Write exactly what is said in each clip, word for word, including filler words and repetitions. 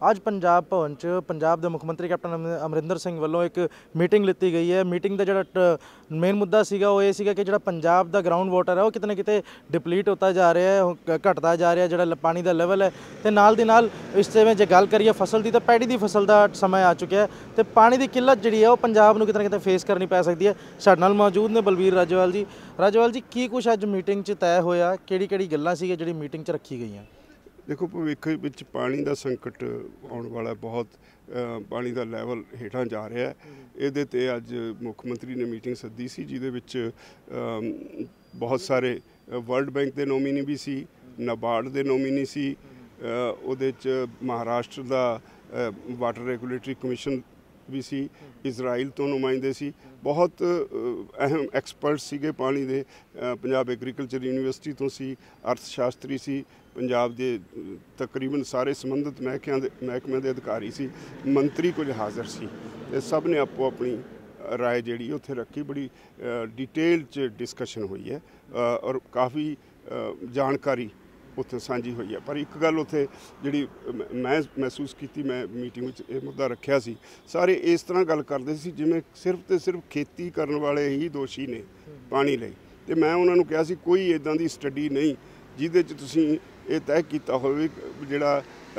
ਅੱਜ ਪੰਜਾਬ ਭਵਨ ਚ ਪੰਜਾਬ ਦੇ ਮੁੱਖ ਮੰਤਰੀ ਕੈਪਟਨ ਅਮ- ਅਮਰਿੰਦਰ ਸਿੰਘ ਵੱਲੋਂ ਇੱਕ ਮੀਟਿੰਗ ਲਿੱਤੀ ਗਈ ਹੈ। ਮੀਟਿੰਗ ਦਾ ਜਿਹੜਾ ਮੇਨ ਮੁੱਦਾ ਸੀਗਾ ਉਹ ਇਹ ਸੀਗਾ ਕਿ ਜਿਹੜਾ ਪੰਜਾਬ ਦਾ ਗਰਾਊਂਡ ਵਾਟਰ ਹੈ ਉਹ ਕਿਤੇ ਨਾ ਕਿਤੇ ਡਿਪਲੀਟ ਹੁੰਦਾ ਜਾ ਰਿਹਾ ਹੈ, ਉਹ ਘ- ਘਟਦਾ ਜਾ ਰਿਹਾ ਜਿਹੜਾ ਲ- ਪਾਣੀ ਦਾ ਲੈਵਲ ਹੈ। ਤੇ ਨਾਲ ਦੀ ਨਾਲ ਇਸ ਜਿਵੇਂ ਜੇ ਗੱਲ ਕਰੀਏ ਫਸਲ ਦੀ ਤਾਂ ਪੈਡੀ ਦੀ ਫਸਲ ਦਾ ਸਮਾਂ ਆ ਚੁੱਕਿਆ ਹੈ ਤੇ ਪਾਣੀ ਦੀ ਕਿੱਲਤ ਜਿਹੜੀ ਹੈ ਉਹ ਪੰਜਾਬ ਨੂੰ ਕਿਤੇ ਨਾ ਕਿਤੇ ਫੇਸ ਕਰਨੀ ਪੈ ਸਕਦੀ ਹੈ। ਸਾਡੇ ਨਾਲ ਮੌਜੂਦ ਨੇ ਬਲਬੀਰ ਰਾਜੇਵਾਲ ਜੀ। ਰਾਜੇਵਾਲ ਜੀ, ਕੀ ਕੁਛ ਅੱਜ ਮੀਟਿੰਗ 'ਚ ਤੈਅ ਹੋਇਆ, ਕਿਹੜੀ ਕਿਹੜੀ ਗੱਲਾਂ ਸੀਗੀਆਂ ਜਿਹੜੀ ਮੀਟਿੰਗ 'ਚ ਰੱਖੀ ਗਈਆਂ? देखो भविख विच पानी का संकट आने वाला बहुत अ, पानी का लैवल हेठां जा रहा है। ये ते अज मुख मंत्री ने मीटिंग सद्दी सी जिहदे विच अम, बहुत सारे वर्ल्ड बैंक के नोमिनी भी सी, नाबार्ड के नोमिनी सी, उहदे च महाराष्ट्र का वाटर रेगूलेटरी कमीशन भी सी, इजराइल तो नुमाइंदे सी, बहुत अहम एक्सपर्ट सीगे पानी दे। पंजाब एग्रीकल्चर यूनिवर्सिटी तो सी, अर्थशास्त्री सी, पंजाब के तकरीबन सारे संबंधित महकमियां दे महकमियां दे अधिकारी सी, मंत्री कुछ हाज़र सी। ते सब ने आपो अपनी राय जिहड़ी उत्थे रखी। बड़ी डिटेल च डिस्कशन हुई है और काफ़ी जानकारी उत्थे साझी हुई है। पर एक गल उत्थे जिहड़ी मैं महसूस की, मैं मीटिंग में ये मुद्दा रखा सी, सारे इस तरह गल करते सी जिवें सिर्फ तो सिर्फ खेती करने वाले ही दोषी ने पानी लई। ते मैं उन्हां नूं कहा सी कोई इदां दी स्टडी नहीं जिहदे च तुसीं ये तय किया होवे जिहड़ा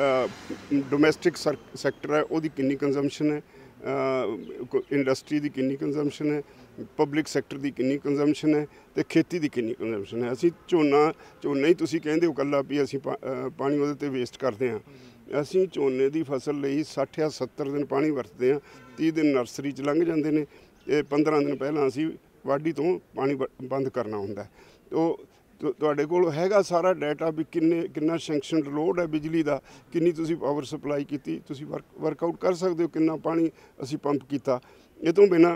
डोमैसटिक सैक्टर है उहदी किन्नी कंजम्पशन है, इंडस्ट्री की किन्नी कंजम्पशन है, पब्लिक सैक्टर की किन्नी कंजम्पशन है, तो खेती की किन्नी कंजम्पशन है। असी झोना झोना ही तुसीं कहंदे हो कल्ला भी असी पा, पानी उहदे ते वेस्ट करते हैं। असी झोने की फसल लई सठ या सत्तर दिन पानी वरतते हैं, तीह दिन नर्सरी च लंघ जाते हैं, ते पंद्रह दिन पहलां असी वाढी तो पानी बंद करना हुंदा है। तो ਤੁਹਾਡੇ ਕੋਲ ਹੈਗਾ ਸਾਰਾ ਡਾਟਾ ਵੀ ਕਿੰਨੇ ਕਿੰਨਾ ਸੈਂਕਸ਼ਨ ਲੋਡ ਹੈ ਬਿਜਲੀ ਦਾ, ਕਿੰਨੀ ਤੁਸੀਂ ਪਾਵਰ ਸਪਲਾਈ ਕੀਤੀ, ਤੁਸੀਂ ਵਰਕ ਵਰਕਆਊਟ ਕਰ ਸਕਦੇ ਹੋ ਕਿੰਨਾ ਪਾਣੀ ਅਸੀਂ ਪੰਪ ਕੀਤਾ। ਇਹ ਤੋਂ ਬਿਨਾਂ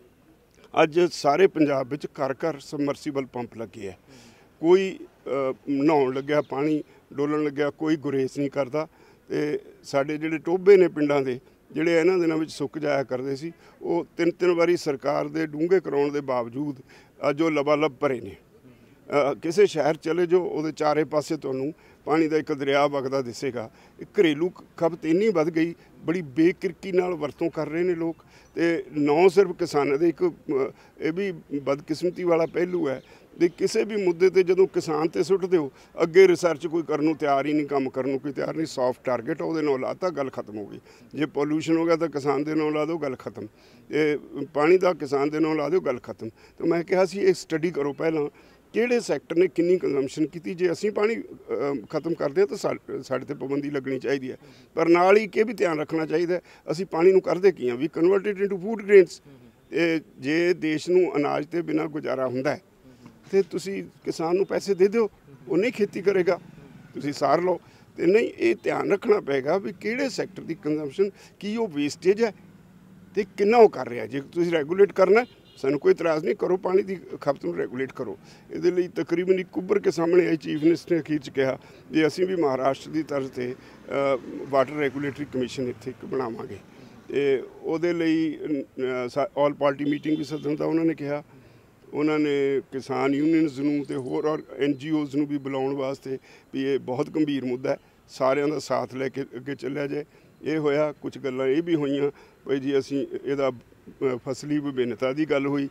ਅੱਜ ਸਾਰੇ ਪੰਜਾਬ ਵਿੱਚ ਘਰ ਘਰ ਸਮਰਸੀਬਲ ਪੰਪ ਲੱਗੇ ਹੈ। ਕੋਈ ਨਹਾਉਣ ਲੱਗਿਆ ਪਾਣੀ ਡੋਲਣ ਲੱਗਿਆ ਕੋਈ ਗੁਰੇਜ਼ ਨਹੀਂ ਕਰਦਾ। ਤੇ ਸਾਡੇ ਜਿਹੜੇ ਟੋਭੇ ਨੇ ਪਿੰਡਾਂ ਦੇ ਜਿਹੜੇ ਇਹਨਾਂ ਦਿਨਾਂ ਵਿੱਚ ਸੁੱਕ ਜਾਇਆ ਕਰਦੇ ਸੀ, ਉਹ ਤਿੰਨ ਤਿੰਨ ਵਾਰੀ ਸਰਕਾਰ ਦੇ ਡੂੰਘੇ ਕਰਾਉਣ ਦੇ ਬਾਵਜੂਦ ਅੱਜ ਉਹ ਲਬਾਲਬ ਭਰੇ ਨੇ। ਕਿਸੇ ਸ਼ਹਿਰ ਚਲੇ ਜਾਓ ਉਹਦੇ ਚਾਰੇ ਪਾਸੇ ਤੁਹਾਨੂੰ ਪਾਣੀ ਦਾ ਇੱਕ ਦਰਿਆ ਵਗਦਾ ਦਿਸੇਗਾ। ਘਰੇਲੂ ਖਪਤ ਇੰਨੀ ਵੱਧ ਗਈ, ਬੜੀ ਬੇਕਿਰਕੀ ਨਾਲ ਵਰਤੋਂ ਕਰ ਰਹੇ ਨੇ ਲੋਕ। ਤੇ ਨਾ ਸਿਰਫ ਕਿਸਾਨਾਂ ਦੇ ਇੱਕ ਇਹ ਵੀ ਬਦਕਿਸਮਤੀ ਵਾਲਾ ਪਹਿਲੂ ਹੈ ਵੀ ਕਿਸੇ ਵੀ ਮੁੱਦੇ ਤੇ ਜਦੋਂ ਕਿਸਾਨ ਤੇ ਸੁੱਟਦੇ ਹੋ ਅੱਗੇ ਰਿਸਰਚ ਕੋਈ ਕਰਨ ਨੂੰ ਤਿਆਰ ਹੀ ਨਹੀਂ, ਕੰਮ ਕਰਨ ਨੂੰ ਕੋਈ ਤਿਆਰ ਨਹੀਂ। ਸੌਫਟ ਟਾਰਗੇਟ ਉਹਦੇ ਨਾਲ ਲਾਤਾ, ਗੱਲ ਖਤਮ ਹੋ ਗਈ। ਜੇ ਪੋਲਿਊਸ਼ਨ ਹੋ ਗਿਆ ਤਾਂ ਕਿਸਾਨ ਦੇ ਨਾਲ ਲਾ ਦਿਓ, ਗੱਲ ਖਤਮ। ਇਹ ਪਾਣੀ ਦਾ ਕਿਸਾਨ ਦੇ ਨਾਲ ਲਾ ਦਿਓ, ਗੱਲ ਖਤਮ। ਤਾਂ ਮੈਂ ਕਿਹਾ ਸੀ ਇਹ ਸਟੱਡੀ ਕਰੋ ਪਹਿਲਾਂ ਕਿਹੜੇ ਸੈਕਟਰ ਨੇ ਕਿੰਨੀ ਕੰਜ਼ੰਪਸ਼ਨ ਕੀਤੀ। ਜੇ ਅਸੀਂ ਪਾਣੀ ਖਤਮ ਕਰਦੇ ਹਾਂ ਤਾਂ ਸਾਡੇ ਤੇ ਪਾਬੰਦੀ ਲੱਗਣੀ ਚਾਹੀਦੀ ਹੈ। ਪਰ ਨਾਲ ਹੀ ਇਹ ਵੀ ਧਿਆਨ ਰੱਖਣਾ ਚਾਹੀਦਾ ਅਸੀਂ ਪਾਣੀ ਨੂੰ ਕਰਦੇ ਕੀ ਹਾਂ, ਵੀ ਕਨਵਰਟਡ ਇਨਟੂ ਫੂਡ ਗ੍ਰੇਨਸ। ਤੇ ਜੇ ਦੇਸ਼ ਨੂੰ ਅਨਾਜ ਤੇ ਬਿਨਾਂ ਗੁਜ਼ਾਰਾ ਹੁੰਦਾ ਹੈ ਤੇ ਤੁਸੀਂ ਕਿਸਾਨ ਨੂੰ ਪੈਸੇ ਦੇ ਦਿਓ, ਉਹ ਨਹੀਂ ਖੇਤੀ ਕਰੇਗਾ, ਤੁਸੀਂ ਸਾਰ ਲਓ। ਤੇ ਨਹੀਂ, ਇਹ ਧਿਆਨ ਰੱਖਣਾ ਪਏਗਾ ਵੀ ਕਿਹੜੇ ਸੈਕਟਰ ਦੀ ਕੰਜ਼ੰਪਸ਼ਨ, ਕੀ ਉਹ ਵੇਸਟੇਜ ਹੈ ਤੇ ਕਿੰਨਾ ਉਹ ਕਰ ਰਿਹਾ। ਜੇ ਤੁਸੀਂ ਰੈਗੂਲੇਟ ਕਰਨਾ ਸਾਨੂੰ ਕੋਈ ਇਤਰਾਜ਼ ਨਹੀਂ, ਕਰੋ, ਪਾਣੀ ਦੀ ਖਪਤ ਨੂੰ ਰੈਗੂਲੇਟ ਕਰੋ। ਇਹਦੇ ਲਈ ਤਕਰੀਬਨ ਇੱਕ ਉੱਭਰ ਕੇ ਸਾਹਮਣੇ ਆਈ ਚੀਫ ਮਿਨਿਸਟਰ ਨੇ ਅਖੀਰ 'ਚ ਕਿਹਾ ਵੀ ਅਸੀਂ ਵੀ ਮਹਾਰਾਸ਼ਟਰ ਦੀ ਤਰਜ਼ 'ਤੇ ਵਾਟਰ ਰੈਗੂਲੇਟਰੀ ਕਮਿਸ਼ਨ ਇੱਥੇ ਇੱਕ ਬਣਾਵਾਂਗੇ। ਅਤੇ ਉਹਦੇ ਲਈ ਆਲ ਪਾਰਟੀ ਮੀਟਿੰਗ ਵੀ ਸੱਦਣ ਦਾ ਉਹਨਾਂ ਨੇ ਕਿਹਾ। ਉਹਨਾਂ ਨੇ ਕਿਸਾਨ ਯੂਨੀਅਨਸ ਨੂੰ ਅਤੇ ਹੋਰ ਔਰ ਐਨ ਜੀ ਓਜ਼ ਨੂੰ ਵੀ ਬੁਲਾਉਣ ਵਾਸਤੇ ਵੀ ਇਹ ਬਹੁਤ ਗੰਭੀਰ ਮੁੱਦਾ ਹੈ, ਸਾਰਿਆਂ ਦਾ ਸਾਥ ਲੈ ਕੇ ਅੱਗੇ ਚੱਲਿਆ ਜਾਏ। ਇਹ ਹੋਇਆ। ਕੁਛ ਗੱਲਾਂ ਇਹ ਵੀ ਹੋਈਆਂ ਭਾਈ ਜੀ ਅਸੀਂ ਇਹਦਾ ਫਸਲੀ ਵਿਭਿੰਨਤਾ ਦੀ ਗੱਲ ਹੋਈ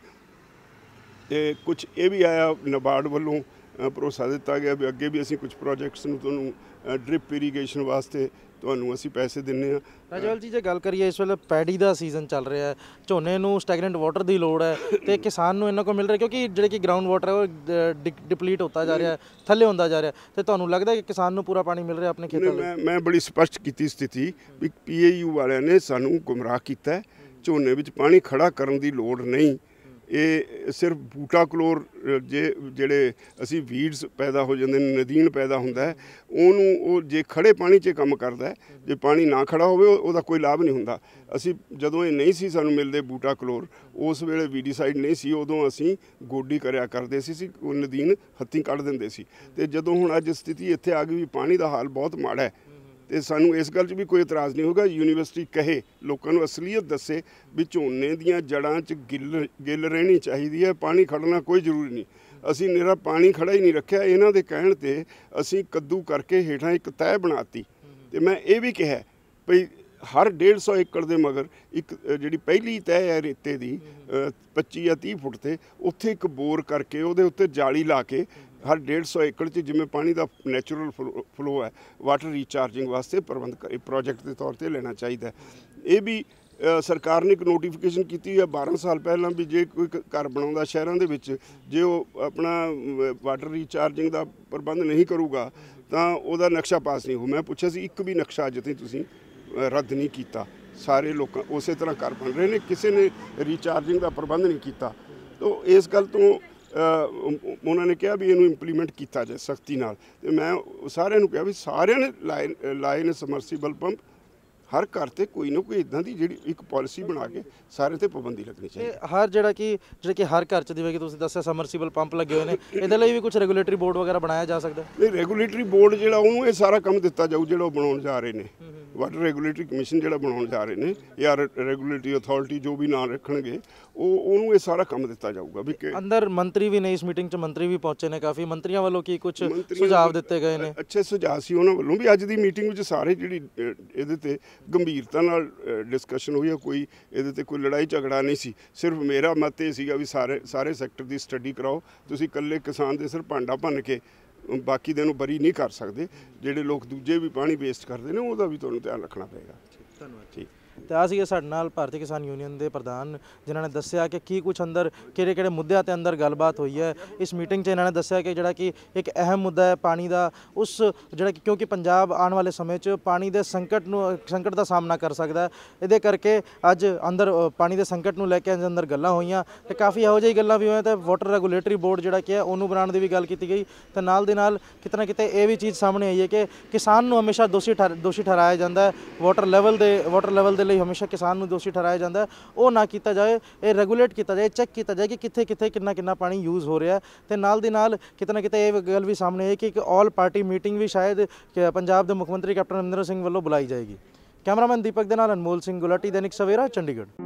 ਤੇ ਕੁਛ ਇਹ ਵੀ ਆਇਆ ਨਾਬਾਰਡ ਵੱਲੋਂ ਭਰੋਸਾ ਦਿੱਤਾ ਗਿਆ ਵੀ ਅੱਗੇ ਵੀ ਅਸੀਂ ਕੁਛ ਪ੍ਰੋਜੈਕਟਸ ਨੂੰ ਤੁਹਾਨੂੰ ਡ੍ਰਿਪ ਇਰੀਗੇਸ਼ਨ ਵਾਸਤੇ ਤੁਹਾਨੂੰ ਅਸੀਂ ਪੈਸੇ ਦਿੰਦੇ ਹਾਂ। ਰਾਜੇਵਾਲ ਜੀ, ਜੇ ਗੱਲ ਕਰੀਏ ਇਸ ਵੇਲੇ ਪੈਡੀ ਦਾ ਸੀਜ਼ਨ ਚੱਲ ਰਿਹਾ ਹੈ, ਝੋਨੇ ਨੂੰ ਸਟੈਗਨੈਂਟ ਵਾਟਰ ਦੀ ਲੋੜ ਹੈ ਤੇ ਕਿਸਾਨ ਨੂੰ ਇਹਨਾਂ ਕੋਲ ਮਿਲ ਰਿਹਾ ਕਿਉਂਕਿ ਜਿਹੜੇ ਕਿ ਗਰਾਊਂਡ ਵਾਟਰ ਹੈ ਉਹ ਡਿਪਲੀਟ ਹੁੰਦਾ ਜਾ ਰਿਹਾ, ਥੱਲੇ ਹੁੰਦਾ ਜਾ ਰਿਹਾ। ਤੇ ਤੁਹਾਨੂੰ ਲੱਗਦਾ ਕਿ ਕਿਸਾਨ ਨੂੰ ਪੂਰਾ ਪਾਣੀ ਮਿਲ ਰਿਹਾ ਆਪਣੇ ਖੇਤਾਂ ਲਈ? ਮੈਂ ਮੈਂ ਬੜੀ ਸਪਸ਼ਟ ਕੀਤੀ ਸਥਿਤੀ ਵੀ ਪੀ ਏ ਯੂ ਵਾਲਿਆਂ ਨੇ ਸਾਨੂੰ ਗੁੰਮਰਾਹ ਕੀਤਾ। ਝੋਨੇ ਵਿੱਚ ਪਾਣੀ ਖੜਾ ਕਰਨ ਦੀ ਲੋੜ ਨਹੀਂ। ਇਹ ਸਿਰਫ ਬੂਟਾ ਕਲੋਰ ਜੇ ਜਿਹੜੇ ਅਸੀਂ ਵੀਡਸ ਪੈਦਾ ਹੋ ਜਾਂਦੇ ਨੇ, ਨਦੀਨ ਪੈਦਾ ਹੁੰਦਾ ਹੈ, ਉਹਨੂੰ ਉਹ ਜੇ ਖੜੇ ਪਾਣੀ 'ਚ ਕੰਮ ਕਰਦਾ। ਜੇ ਪਾਣੀ ਨਾ ਖੜਾ ਹੋਵੇ ਉਹਦਾ ਕੋਈ ਲਾਭ ਨਹੀਂ ਹੁੰਦਾ। ਅਸੀਂ ਜਦੋਂ ਇਹ ਨਹੀਂ ਸੀ ਸਾਨੂੰ ਮਿਲਦੇ ਬੂਟਾ ਕਲੋਰ, ਉਸ ਵੇਲੇ ਵੀਡੀਸਾਈਡ ਨਹੀਂ ਸੀ, ਉਦੋਂ ਅਸੀਂ ਗੋਡੀ ਕਰਿਆ ਕਰਦੇ ਸੀ ਸੀ ਉਹ ਨਦੀਨ ਹੱਥੀਂ ਕੱਢ ਦਿੰਦੇ ਸੀ। ਅਤੇ ਜਦੋਂ ਹੁਣ ਅੱਜ ਸਥਿਤੀ ਇੱਥੇ ਆ ਗਈ ਵੀ ਪਾਣੀ ਦਾ ਹਾਲ ਬਹੁਤ ਮਾੜਾ ਹੈ ਤੇ ਸਾਨੂੰ ਇਸ ਗੱਲ 'ਚ ਵੀ ਕੋਈ ਇਤਰਾਜ਼ ਨਹੀਂ ਹੋਗਾ। ਯੂਨੀਵਰਸਿਟੀ ਕਹੇ, ਲੋਕਾਂ ਨੂੰ ਅਸਲੀਅਤ ਦੱਸੇ ਵੀ ਝੋਨੇ ਦੀਆਂ ਜੜ੍ਹਾਂ 'ਚ ਗਿੱਲ ਗਿੱਲ ਰਹਿਣੀ ਚਾਹੀਦੀ ਹੈ, ਪਾਣੀ ਖੜਨਾ ਕੋਈ ਜ਼ਰੂਰੀ ਨਹੀਂ। ਅਸੀਂ ਨਿਰਾ ਪਾਣੀ ਖੜਾ ਹੀ ਨਹੀਂ ਰੱਖਿਆ। ਇਹਨਾਂ ਦੇ ਕਹਿਣ 'ਤੇ ਅਸੀਂ ਕੱਦੂ ਕਰਕੇ ਹੇਠਾਂ ਇੱਕ ਤਹਿ ਬਣਾਤੀ। ਤੇ ਮੈਂ ਇਹ ਵੀ ਕਿਹਾ ਭਈ ਹਰ ਡੇਢ ਸੌ ਏਕੜ ਦੇ ਮਗਰ ਇੱਕ ਜਿਹੜੀ ਪਹਿਲੀ ਤਹਿ ਹੈ ਰੇਤੇ ਦੀ ਪੱਚੀ ਜਾਂ ਤੀਹ ਫੁੱਟ ਤੇ ਉੱਥੇ ਇੱਕ ਬੋਰ ਕਰਕੇ ਉਹਦੇ ਉੱਤੇ ਜਾਲੀ ਲਾ ਕੇ ਹਰ ਡੇਢ ਸੌ ਏਕੜ 'ਚ ਜਿਵੇਂ ਪਾਣੀ ਦਾ ਨੈਚੁਰਲ ਫਲੋ ਹੈ ਵਾਟਰ ਰੀਚਾਰਜਿੰਗ ਵਾਸਤੇ ਪ੍ਰਬੰਧ ਕਰੇ ਪ੍ਰੋਜੈਕਟ ਦੇ ਤੌਰ ਤੇ ਲੈਣਾ ਚਾਹੀਦਾ। ਇਹ ਵੀ ਸਰਕਾਰ ਨੇ ਇੱਕ ਨੋਟੀਫਿਕੇਸ਼ਨ ਕੀਤੀ ਹੈ ਬਾਰਾਂ ਸਾਲ ਪਹਿਲਾਂ ਵੀ ਜੇ ਕੋਈ ਘਰ ਬਣਾਉਂਦਾ ਸ਼ਹਿਰਾਂ ਦੇ ਵਿੱਚ ਜੇ ਉਹ ਆਪਣਾ ਵਾਟਰ ਰੀਚਾਰਜਿੰਗ ਦਾ ਪ੍ਰਬੰਧ ਨਹੀਂ ਕਰੂਗਾ ਤਾਂ ਉਹਦਾ ਨਕਸ਼ਾ ਪਾਸ ਨਹੀਂ ਹੋ। ਮੈਂ ਪੁੱਛਿਆ ਸੀ ਇੱਕ ਵੀ ਨਕਸ਼ਾ ਅਜੇ ਤੱਕ ਤੁਸੀਂ ਰੱਦ ਨਹੀਂ ਕੀਤਾ। ਸਾਰੇ ਲੋਕਾਂ ਉਸੇ ਤਰ੍ਹਾਂ ਘਰ ਬਣ ਰਹੇ ਨੇ, ਕਿਸੇ ਨੇ ਰੀਚਾਰਜਿੰਗ ਦਾ ਪ੍ਰਬੰਧ ਨਹੀਂ ਕੀਤਾ। ਤਾਂ ਇਸ ਗੱਲ ਤੋਂ ਉਹਨਾਂ ਨੇ ਕਿਹਾ ਵੀ ਇਹਨੂੰ ਇੰਪਲੀਮੈਂਟ ਕੀਤਾ ਜਾਏ ਸਖਤੀ ਨਾਲ। ਤੇ ਮੈਂ ਸਾਰਿਆਂ ਨੂੰ ਕਿਹਾ ਵੀ ਸਾਰਿਆਂ ਨੇ ਲਾਏ ਲਾਏ ਨੇ ਸਮਰਸੀਬਲ ਪੰਪ ਹਰ ਘਰ ਤੇ ਕੋਈ ਨਾ ਕੋਈ ਇਦਾਂ ਦੀ ਜਿਹੜੀ ਇੱਕ ਪਾਲਿਸੀ ਬਣਾ ਕੇ ਸਾਰੇ ਤੇ ਪਾਬੰਦੀ ਲੱਗਣੀ ਚਾਹੀਦੀ। ਹਰ ਜਿਹੜਾ ਕਿ ਜਿਹੜੇ ਕਿ ਹਰ ਘਰ 'ਚ ਜਿਵੇਂ ਕਿ ਤੁਸੀਂ ਦੱਸਿਆ ਸਮਰਸੀਬਲ ਪੰਪ ਲੱਗੇ ਹੋਏ ਨੇ, ਇਹਦੇ ਲਈ ਵੀ ਕੁਝ ਰੈਗੂਲੇਟਰੀ ਬੋਰਡ ਵਗੈਰਾ ਬਣਾਇਆ ਜਾ ਸਕਦਾ? ਨਹੀਂ, ਰੈਗੂਲੇਟਰੀ ਬੋਰਡ ਜਿਹੜਾ ਉਹਨੂੰ ਇਹ ਸਾਰਾ ਕੰਮ ਦਿੱਤਾ ਜਾਊ ਜਿਹੜਾ ਉਹ ਬਣਾਉਣ ਜਾ ਰਹੇ ਨੇ। ਵਾਟਰ ਰੈਗੂਲੇਟਰੀ ਕਮਿਸ਼ਨ ਜਿਹੜਾ ਬਣਾਉਣ ਜਾ ਰਹੇ ਨੇ ਜਾਂ ਰੈਗੂਲੇਟਰੀ ਅਥਾਰਟੀ ਜੋ ਵੀ ਨਾਂ ਰੱਖਣਗੇ ਉਹ ਉਹਨੂੰ ਇਹ ਸਾਰਾ ਕੰਮ ਦਿੱਤਾ ਜਾਊਗਾ। ਵੀ ਅੰਦਰ ਮੰਤਰੀ ਵੀ ਨੇ, ਇਸ ਮੀਟਿੰਗ 'ਚ ਮੰਤਰੀ ਵੀ ਪਹੁੰਚੇ ਨੇ, ਕਾਫੀ ਮੰਤਰੀਆਂ ਵੱਲੋਂ ਕੀ ਕੁਝ ਸੁਝਾਅ ਦਿੱਤੇ ਗਏ ਨੇ? ਅੱਛੇ ਸੁਝਾਅ ਸੀ ਉਹਨਾਂ ਵੱਲੋਂ ਵੀ। ਅੱਜ ਦੀ ਮੀਟਿੰਗ ਵਿੱਚ ਸਾਰੇ ਜਿਹੜੀ ਇਹਦੇ ਤੇ ਗੰਭੀਰਤਾ ਨਾਲ ਡਿਸਕਸ਼ਨ ਹੋਈ ਹੈ, ਕੋਈ ਇਹਦੇ ਤੇ ਕੋਈ ਲੜਾਈ ਝਗੜਾ ਨਹੀਂ ਸੀ। ਸਿਰਫ ਮੇਰਾ ਮਤ ਇਹ ਸੀਗਾ ਵੀ ਸਾਰੇ ਸਾਰੇ ਸੈਕਟਰ ਦੀ ਸਟੱਡੀ ਕਰਾਓ। ਤੁਸੀਂ ਇਕੱਲੇ ਕਿਸਾਨ ਦੇ ਸਿਰ ਭਾਂਡਾ ਭੰਨ ਕੇ ਬਾਕੀ ਦੇ ਨੂੰ ਬਰੀ ਨਹੀਂ ਕਰ ਸਕਦੇ। ਜਿਹੜੇ ਲੋਕ ਦੂਜੇ ਵੀ ਪਾਣੀ ਵੇਸਟ ਕਰਦੇ ਨੇ ਉਹਦਾ ਵੀ ਤੁਹਾਨੂੰ ਧਿਆਨ ਰੱਖਣਾ ਪਏਗਾ। ਧੰਨਵਾਦ। ਠੀਕ। ਤੇ ਆ ਸੀਗੇ ਸਾਡੇ ਨਾਲ ਭਾਰਤੀ ਕਿਸਾਨ ਯੂਨੀਅਨ ਦੇ ਪ੍ਰਧਾਨ, ਜਿਨ੍ਹਾਂ ਨੇ ਦੱਸਿਆ ਕਿ ਕੀ ਕੁਝ ਅੰਦਰ ਕਿਹੜੇ ਕਿਹੜੇ ਮੁੱਦਿਆਂ ਤੇ ਅੰਦਰ ਗੱਲਬਾਤ ਹੋਈ ਹੈ ਇਸ ਮੀਟਿੰਗ 'ਚ। ਇਹਨਾਂ ਨੇ ਦੱਸਿਆ ਕਿ ਜਿਹੜਾ ਕਿ ਇੱਕ ਅਹਿਮ ਮੁੱਦਾ ਹੈ ਪਾਣੀ ਦਾ, ਉਸ ਜਿਹੜਾ ਕਿ ਕਿਉਂਕਿ ਪੰਜਾਬ ਆਉਣ ਵਾਲੇ ਸਮੇਂ 'ਚ ਪਾਣੀ ਦੇ ਸੰਕਟ ਨੂੰ ਸੰਕਟ ਦਾ ਸਾਹਮਣਾ ਕਰ ਸਕਦਾ, ਇਹਦੇ ਕਰਕੇ ਅੱਜ ਅੰਦਰ ਪਾਣੀ ਦੇ ਸੰਕਟ ਨੂੰ ਲੈ ਕੇ ਅੰਦਰ ਗੱਲਾਂ ਹੋਈਆਂ ਤੇ ਕਾਫੀ ਇਹੋ ਜਿਹੀ ਗੱਲਾਂ ਵੀ ਹੋਈਆਂ। ਤੇ ਵਾਟਰ ਰੈਗੂਲੇਟਰੀ ਬੋਰਡ ਜਿਹੜਾ ਕਿ ਹੈ ਉਹਨੂੰ ਬਣਾਉਣ ਦੀ ਵੀ ਗੱਲ ਕੀਤੀ ਗਈ। ਤੇ ਨਾਲ ਦੇ ਨਾਲ ਕਿਤੇ ਨਾ ਕਿਤੇ ਇਹ ਵੀ ਚੀਜ਼ ਸਾਹਮਣੇ ਆਈ ਹੈ ਕਿ ਕਿਸਾਨ ਨੂੰ ਹਮੇਸ਼ਾ ਦੋਸ਼ੀ ਠਹਿ ਦੋਸ਼ੀ ਠਹਿਰਾਇਆ ਜਾਂਦਾ ਹੈ। ਵਾਟਰ ਲੈਵਲ ਦੇ ਵਾਟਰ ਲੈਵਲ ਦੇ ਲਈ ਹਮੇਸ਼ਾ ਕਿਸਾਨ ਨੂੰ ਦੋਸ਼ੀ ਠਹਿਰਾਇਆ ਜਾਂਦਾ ਹੈ। ਉਹ ਨਾ ਕੀਤਾ ਜਾਏ, ਇਹ ਰੈਗੂਲੇਟ ਕੀਤਾ ਜਾਏ, ਚੈੱਕ ਕੀਤਾ ਜਾਏ ਕਿ ਕਿੱਥੇ ਕਿੱਥੇ ਕਿੰਨਾ ਕਿੰਨਾ ਪਾਣੀ ਯੂਜ਼ ਹੋ ਰਿਹਾ। ਤੇ ਨਾਲ ਦੀ ਨਾਲ ਕਿਤੇ ਨਾ ਕਿਤੇ ਇਹ ਗੱਲ ਵੀ ਸਾਹਮਣੇ ਆਈ ਕਿ ਇੱਕ ਆਲ ਪਾਰਟੀ ਮੀਟਿੰਗ ਵੀ ਸ਼ਾਇਦ ਪੰਜਾਬ ਦੇ ਮੁੱਖ ਮੰਤਰੀ ਕੈਪਟਨ ਅਮਰਿੰਦਰ ਸਿੰਘ ਵੱਲੋਂ ਬੁਲਾਈ ਜਾਏਗੀ। ਕੈਮਰਾਮੈਨ ਦੀਪਕ ਦੇ ਨਾਲ ਅਨਮੋਲ ਸਿੰਘ ਗੁਲਾਟੀ, ਦੈਨਿਕ ਸਵੇਰਾ, ਚੰਡੀਗੜ੍ਹ।